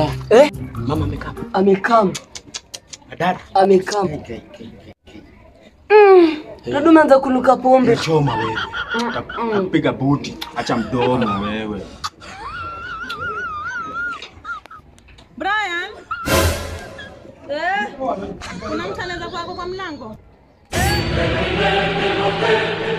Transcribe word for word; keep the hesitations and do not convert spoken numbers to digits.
Bra. Eh? Mama amekaa. Amekam. Dada. Amekam. Mm. Ndio umeanza kunuka pombe. Choma wewe. Tapiga buti. Acha mdomo wewe. Brian. Eh? Kuna mtu anaweza kwako kwa mlango?